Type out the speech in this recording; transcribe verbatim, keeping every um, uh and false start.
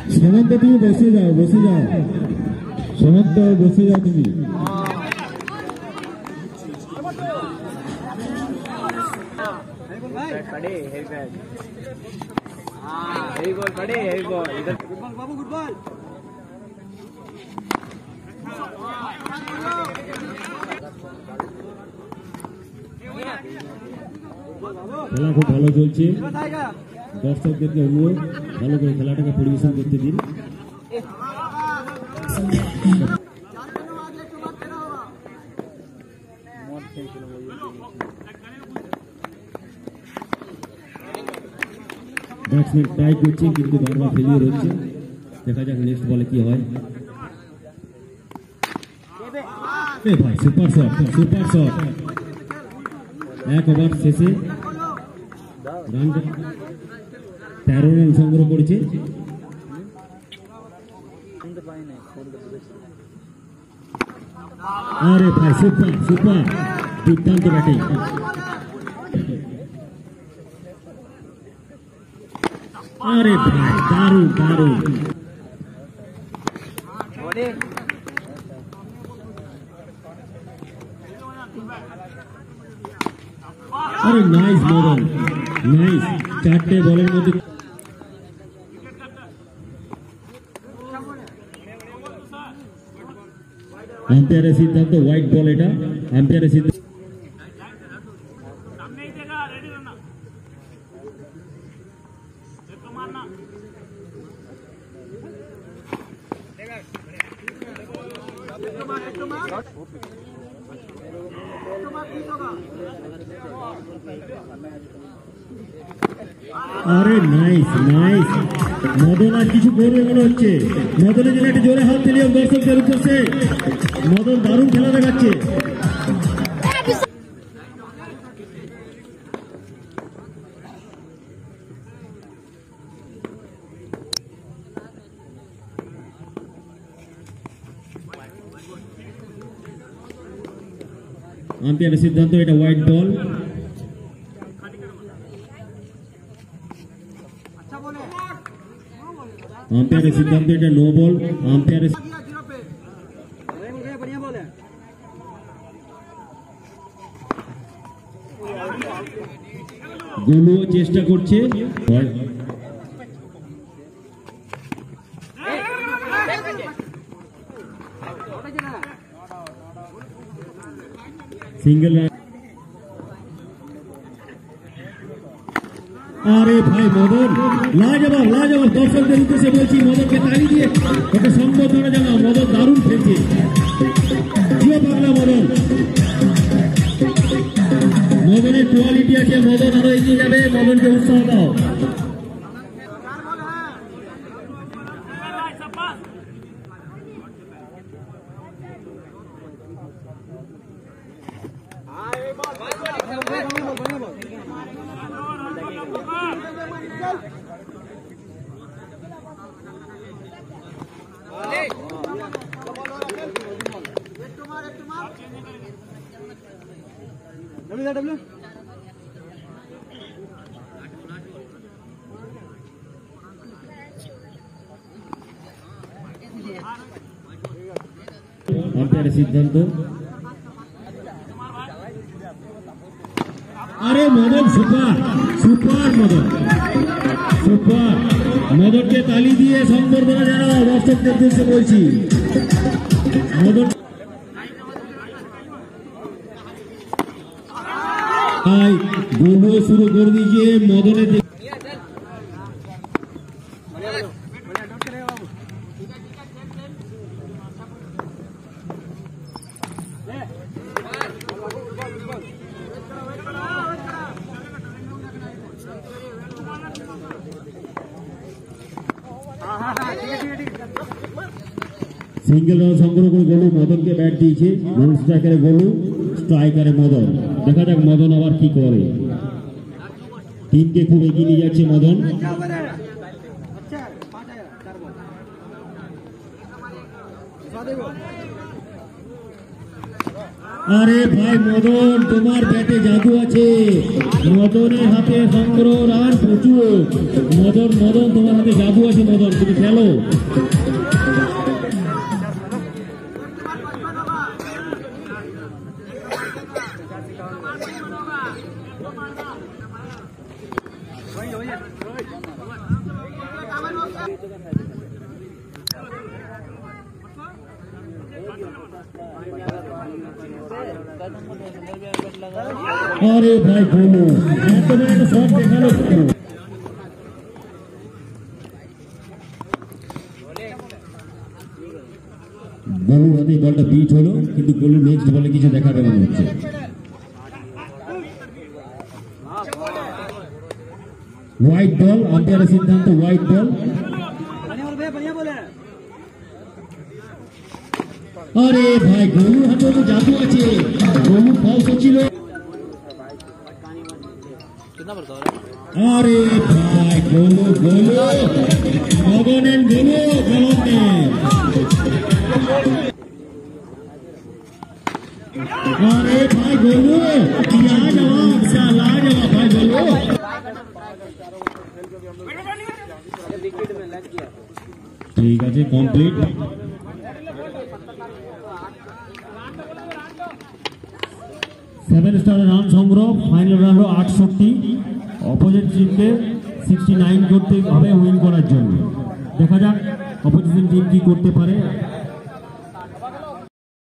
সমন্ত তুমি বসে যাও বসে যাও সমন্ত বসে যাও তুমি खड़े हेवी बैट हां हेवी बॉल खड़े हेवी बॉल इधर गुड बॉल बाबू गुड बॉल খেলা খুব ভালো চলছে দর্শকদেরকে অনুরোধ ভালো করে খেলাটাকে পরিবেশন করতে দিন ব্যাটসম্যান ট্রাই করছে কিন্তু বারবার ফেলিয়ে রয়েছে দেখা যাক নেক্সট বলে কি হয় এ ভাই সুপার শট সুপার শট এক ওভার শেষে রান তেরো রান সংগ্রহ করেছে আরে ভাই সুপার সুপার দুর্দান্ত ব্যাটিং अरे भाई दारू दारू अरे नाइस मदन नाइस चारटे बॉलेर मध्य আম্পায়ারের সিদ্ধান্ত হোয়াইট বল এটা আম্পায়ারের সিদ্ধান্ত अरे नाइस नाइस मदन आज किछु करबे মনে হচ্ছে মদনের জন্য একটা জোরে হাত দিলাম দর্শকদের উদ্দেশ্যে মদন দারুণ খেলা দেখাচ্ছে আম্পায়ারের সিদ্ধান্ত এটা হোয়াইট বল আম্পায়ারের সিদ্ধান্ত এটা নো বল আম্পায়ারের গোলুও চেষ্টা করছে সিঙ্গেল রান अरे भाई मदन लाजवाब लाजवाब दर्शकদের উদ্দেশ্যে বলছি মদনকে তালি দিয়ে একটা সম্বোধনা জানাও মদন দারুণ খেলছে জিও বাংলা মদন মদনের কোয়ালিটি আছে মদন আরো এগিয়ে যাবে মদনকে উৎসাহ দাও আম্পায়ারের সিদ্ধান্ত अरे Madan super super Madan super Madan के ताली दिए संबर्धना জানাও দর্শকদের উদ্দেশ্যে বলছি মদন ভাই গোলও শুরু করে দিয়েছে মদনের সিঙ্গেল রান সংগ্রহ করে গোলু মদনকে ব্যাট দিয়েছে নন স্ট্রাইকারে গোলু স্ট্রাইকারে মদন দেখা যাক মদন আবার কি করে টিমকে খুব এগিয়ে নিয়ে যাচ্ছে মদন আরে ভাই মদন, তোমার ব্যাটে জাদু আছে। মদনের হাতে সংগ্রহ রান প্রচুর। মদন মদন তোমার হাতে জাদু আছে মদন, তুমি খেলো। আরে ভাই গোলু, এত বড় একটা শট দেখালো। গোলু হাতে বলটা বিট হলো, কিন্তু গোলু নেক্সট বলে কিছু দেখাবে মনে হচ্ছে। হোয়াইট বল, আম্পায়ারের সিদ্ধান্ত হোয়াইট বল। আরে ভাই গোলু হাতে তো জাদু আছে, গোলু ফলস হচ্ছিল। আরে ভাই গোলু গোলু মদনের গোলু গলতে। আরে ভাই গোলু লাজবাব, লাজবাব ভাই গোলু। ঠিক আছে, কমপ্লিট। সেভেন স্টার রান সংগ্রহ, ফাইনাল রান হলো আটষট্টি। অপোজিট টিমকে সিক্সটি নাইন করতে হবে উইন করার জন্য। দেখা যাক অপোজিশন টিম কি করতে পারে।